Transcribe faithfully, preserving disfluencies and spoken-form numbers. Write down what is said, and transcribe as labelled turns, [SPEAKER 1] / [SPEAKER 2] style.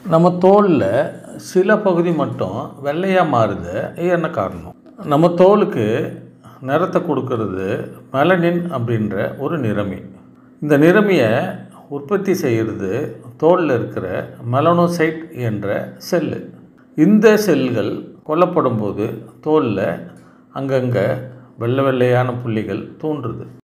[SPEAKER 1] நம்ம தோலில் சில பகுதி மட்டும் வெள்ளையாக மாறுது. என்ன காரணம்? நம்ம தோலுக்கு நிறத்தை கொடுக்கறது மெலனின் அப்படின்ற ஒரு நிறமி. இந்த நிறமியை உற்பத்தி செய்கிறது தோலில் இருக்கிற மெலனோசைட் என்ற செல்லு. இந்த செல்கள் கொல்லப்படும் போது தோலில் அங்கங்கே வெள்ளை வெள்ளையான புள்ளிகள் தோன்றுது.